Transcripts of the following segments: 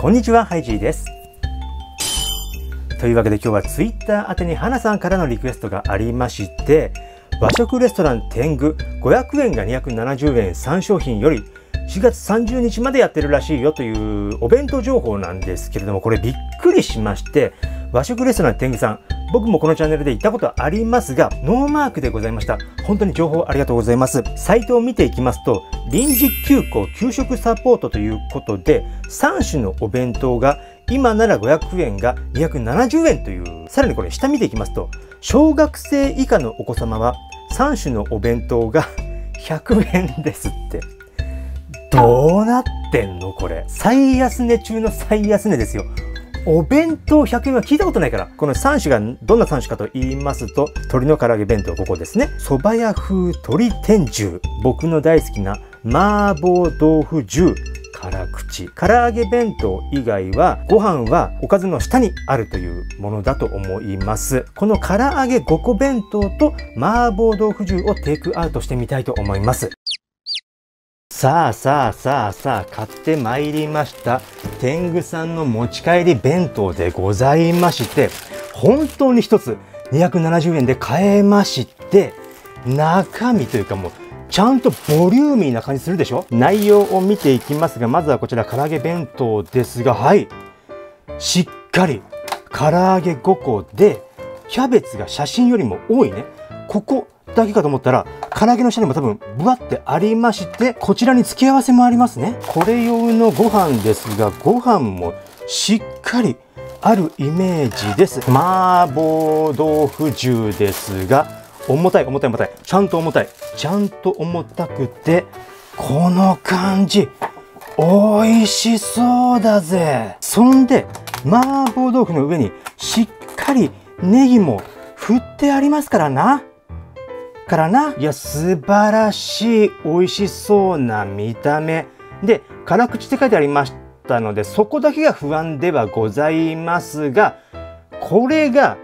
こんにちは、ハイジーです。というわけで今日は Twitter 宛てに花さんからのリクエストがありまして、和食レストラン天狗500円が270円3商品より4月30日までやってるらしいよというお弁当情報なんですけれども、これびっくりしまして、和食レストラン天狗さん、僕もこのチャンネルで行ったことありますがノーマークでございました。本当に情報ありがとうございます。サイトを見ていきますと、臨時休校給食サポートということで3種のお弁当が今なら500円が270円という、さらにこれ下見ていきますと、小学生以下のお子様は3種のお弁当が100円ですって。どうなってんのこれ。最安値中の最安値ですよ。お弁当100円は聞いたことないから。この3種がどんな3種かと言いますと、鶏の唐揚げ弁当、ここですね。蕎麦屋風鶏天重、僕の大好きな麻婆豆腐重辛口。唐揚げ弁当以外はご飯はおかずの下にあるというものだと思います。この唐揚げ5個弁当と麻婆豆腐重をテイクアウトしてみたいと思います。さあ買ってまいりました。天狗さんの持ち帰り弁当でございまして、本当に一つ270円で買えまして、中身というかもうちゃんとボリューミーな感じするでしょ。内容を見ていきますが、まずはこちら唐揚げ弁当ですが、はい、しっかり唐揚げ5個でキャベツが写真よりも多いね。ここだけかと思ったら唐揚げの下にも多分ブワってありまして、こちらに付け合わせもありますね。これ用のご飯ですが、ご飯もしっかりあるイメージです。麻婆豆腐重ですが、重たいちゃんと重たくて、この感じ美味しそうだぜ。そんで麻婆豆腐の上にしっかりネギも振ってありますからな。いや、素晴らしい美味しそうな見た目で、辛口って書いてありましたので、そこだけが不安ではございますが、これが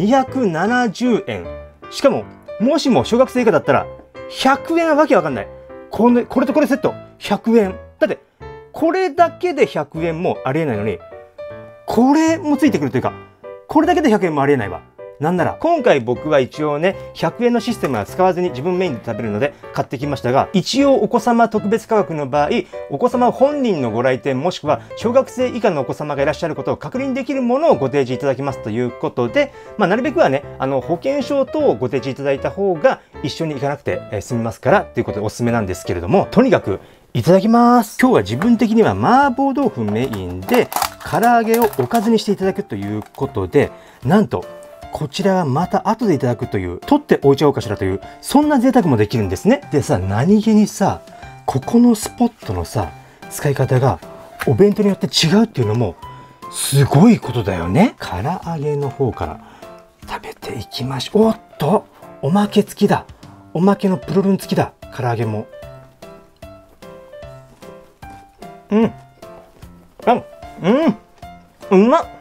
270円。しかももしも小学生以下だったら100円はわけわかんない。これとこれセット100円。だってこれだけで100円もありえないのに、これもついてくるというか、これだけで100円もありえないわ。なんなら今回僕は一応ね、100円のシステムは使わずに自分メインで食べるので買ってきましたが、一応お子様特別価格の場合、お子様本人のご来店もしくは小学生以下のお子様がいらっしゃることを確認できるものをご提示いただきますということで、なるべくはね、保険証等をご提示いただいた方が一緒に行かなくて済みますからということでおすすめなんですけれども、とにかくいただきます。今日は自分的には麻婆豆腐メインで唐揚げをおかずにしていただくということで、なんとこちらはまた後でいただくという、取っておいちゃおうかしらという、そんな贅沢もできるんですね。でさ、何気にさ、ここのスポットのさ、使い方がお弁当によって違うっていうのもすごいことだよね。唐揚げの方から食べていきましょう。おっと、おまけ付きだ。おまけのプルルン付きだ。唐揚げも。うまっ。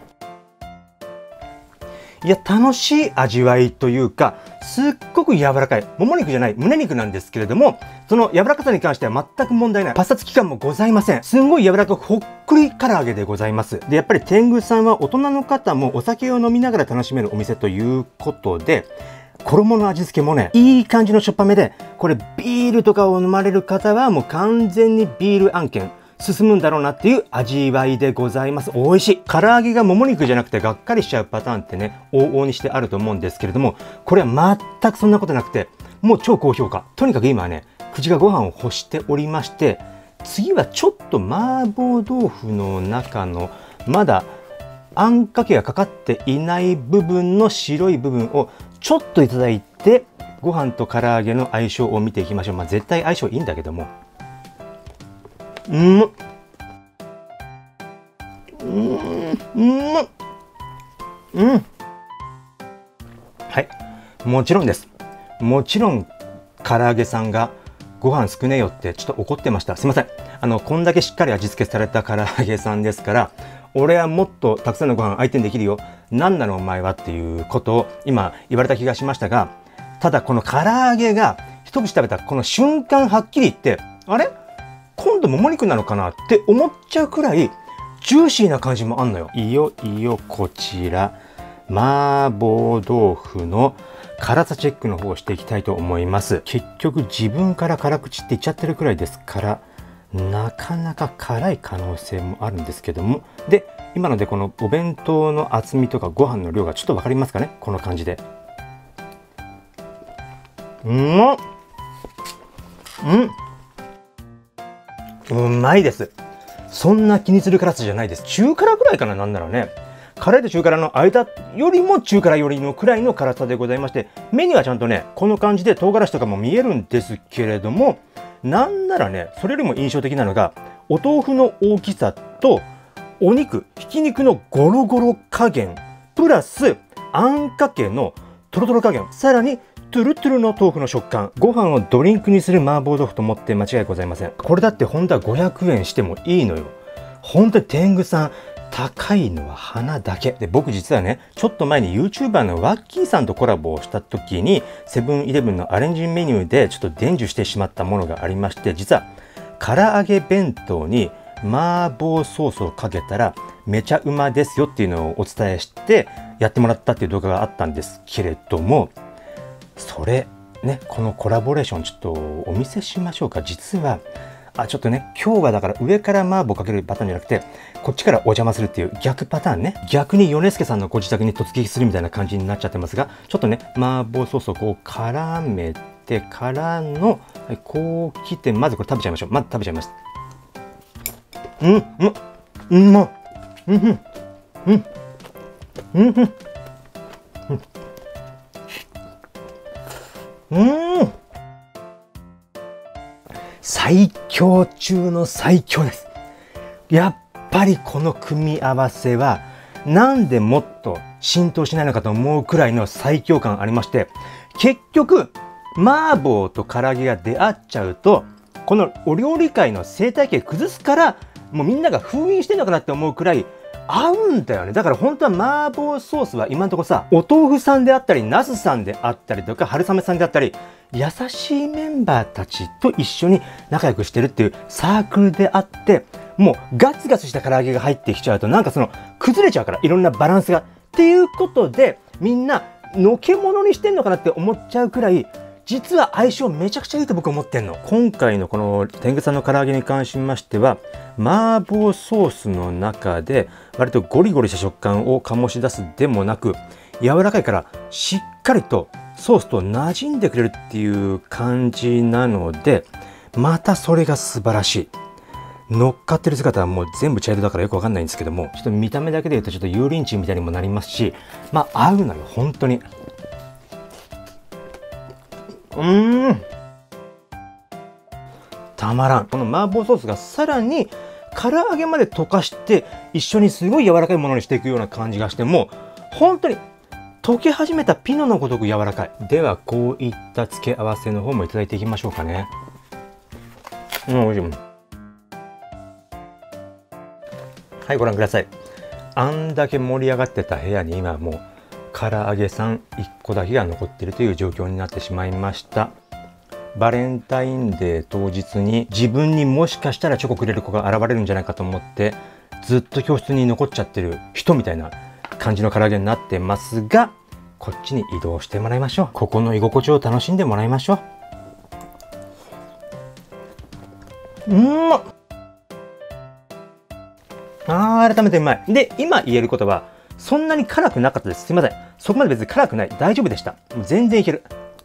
いや、楽しい味わいというか、すっごく柔らかい。もも肉じゃない、胸肉なんですけれども、その柔らかさに関しては全く問題ない。パサつき感もございません。すんごい柔らかくほっくり唐揚げでございます。で、やっぱり天狗さんは大人の方もお酒を飲みながら楽しめるお店ということで、衣の味付けもね、いい感じのしょっぱめで、これビールとかを飲まれる方はもう完全にビール案件。進むんだろうなっていう味わいでございます。美味しい。唐揚げがもも肉じゃなくてがっかりしちゃうパターンってね、往々にしてあると思うんですけれども、これは全くそんなことなくて、もう超高評価。とにかく今はね、口がご飯を欲しておりまして、次はちょっと麻婆豆腐の中のまだあんかけがかかっていない部分の白い部分をちょっといただいて、ご飯と唐揚げの相性を見ていきましょう。絶対相性いいんだけども。はい、もちろんです。もちろん唐揚げさんがご飯少ねえよってちょっと怒ってました。すいません。こんだけしっかり味付けされた唐揚げさんですから、俺はもっとたくさんのご飯相手にできるよ。なんなのお前はっていうことを今言われた気がしましたが、ただこの唐揚げが一口食べたこの瞬間はっきり言って、あれ今度もも肉なのかなって思っちゃうくらいジューシーな感じもあんのよ。いよいよこちら麻婆豆腐の辛さチェックの方をしていきたいと思います。結局自分から辛口って言っちゃってるくらいですから、なかなか辛い可能性もあるんですけども、で今のでこのお弁当の厚みとかご飯の量がちょっと分かりますかね。この感じでうまいです。そんな気にする辛さじゃないです。中辛くらいかな。なんならね、辛いと中辛の間よりも中辛よりのくらいの辛さでございまして、目にはちゃんとねこの感じで唐辛子とかも見えるんですけれども、なんならねそれよりも印象的なのがお豆腐の大きさとお肉ひき肉のゴロゴロ加減プラスあんかけのトロトロ加減、さらにトゥルトゥルの豆腐の食感、ご飯をドリンクにする麻婆豆腐と思って間違いございません。これだって本当は500円してもいいのよ。本当に天狗さん高いのは花だけで、僕実はねちょっと前に YouTuber のワッキーさんとコラボをした時にセブンイレブンのアレンジメニューでちょっと伝授してしまったものがありまして、実は唐揚げ弁当に麻婆ソースをかけたらめちゃうまですよっていうのをお伝えしてやってもらったっていう動画があったんですけれども、それねこのコラボレーションちょっとお見せしましょうか。実はちょっとね今日はだから上から麻婆かけるパターンじゃなくてこっちからお邪魔するっていう逆パターンね。逆に米助さんのご自宅に突撃するみたいな感じになっちゃってますが、ちょっとね麻婆ソースをこう絡めてからの、はい、こう切ってまずこれ食べちゃいましょう。まず食べちゃいます。最強中の最強です。やっぱりこの組み合わせはなんでもっと浸透しないのかと思うくらいの最強感ありまして、結局麻婆と唐揚げが出会っちゃうとこのお料理界の生態系崩すから、もうみんなが封印してんのかなって思うくらい合うんだよね。だから本当は麻婆ソースは今のところさ、お豆腐さんであったりナスさんであったりとか春雨さんであったり優しいメンバーたちと一緒に仲良くしてるっていうサークルであって、もうガツガツした唐揚げが入ってきちゃうとなんかその崩れちゃうから、いろんなバランスがっていうことでみんなのけものにしてんのかなって思っちゃうくらい実は相性めちゃくちゃいいと僕思ってんの。今回のこの天狗さんの唐揚げに関しましては麻婆ソースの中で割とゴリゴリした食感を醸し出すでもなく、柔らかいからしっかりとソースと馴染んでくれるっていう感じなので、またそれが素晴らしい。乗っかってる姿はもう全部茶色だからよくわかんないんですけども、ちょっと見た目だけで言うとちょっと油淋鶏みたいにもなりますし、まあ合うのよ本当に。たまらん。この麻婆ソースがさらに唐揚げまで溶かして一緒にすごい柔らかいものにしていくような感じがして、もう本当に溶け始めたピノのごとく柔らかい。ではこういった付け合わせの方もいただいていきましょうかね。美味しい。はい、ご覧ください。あんだけ盛り上がってた部屋に今もう唐揚げさん1個だけが残っているという状況になってしまいました。バレンタインデー当日に自分にもしかしたらチョコくれる子が現れるんじゃないかと思ってずっと教室に残っちゃってる人みたいな感じの唐揚げになってますが、こっちに移動してもらいましょう。ここの居心地を楽しんでもらいましょう。改めてうまい。で今言えることはそんなに辛くなかったです。すいません。そこまで別に辛くない。大丈夫でした。もう全然いける。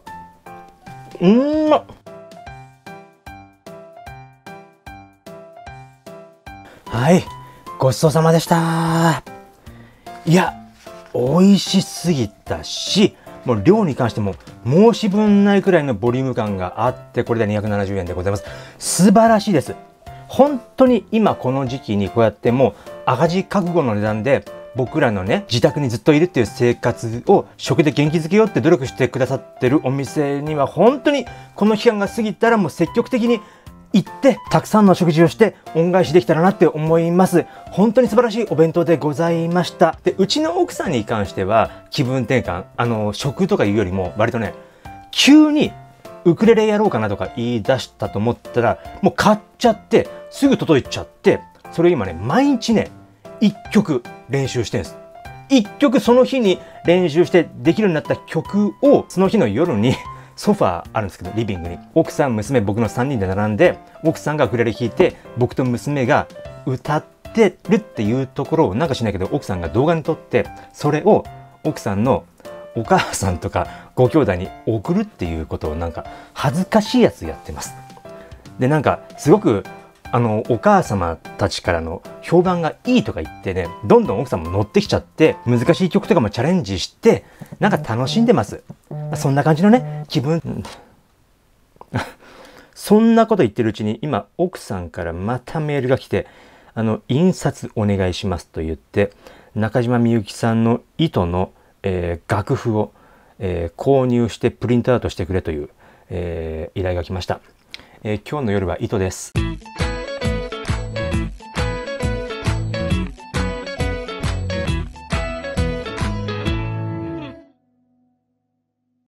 はい。ごちそうさまでした。いや、美味しすぎたし、もう量に関しても申し分ないくらいのボリューム感があって、これで270円でございます。素晴らしいです。本当に今この時期にこうやってもう赤字覚悟の値段で僕らのね自宅にずっといるっていう生活を食で元気づけようって努力してくださってるお店には本当にこの期間が過ぎたらもう積極的に行ってたくさんの食事をして恩返しできたらなって思います。本当に素晴らしいお弁当でございました。でうちの奥さんに関しては気分転換食とかいうよりも割とね急にウクレレやろうかなとか言い出したと思ったらもう買っちゃってすぐ届いちゃって、それを今ね毎日ね 1曲練習してるんです。1曲その日に練習してできるようになった曲を、その日の夜にソファーあるんですけど、リビングに奥さん、娘、僕の3人で並んで、奥さんがウクレレ弾いて、僕と娘が歌ってるっていうところを、なんかしないけど奥さんが動画に撮って、それを奥さんのお母さんとかご兄弟に送るっていうことを、なんか恥ずかしいやつやってます。で、なんかすごくお母様たちからの評判がいいとか言ってね、どんどん奥さんも乗ってきちゃって、難しい曲とかもチャレンジして、なんか楽しんでます。そんな感じのね、気分。そんなこと言ってるうちに、今、奥さんからまたメールが来て、印刷お願いしますと言って、中島みゆきさんの糸の、楽譜を、購入してプリントアウトしてくれという、依頼が来ました。今日の夜は糸です。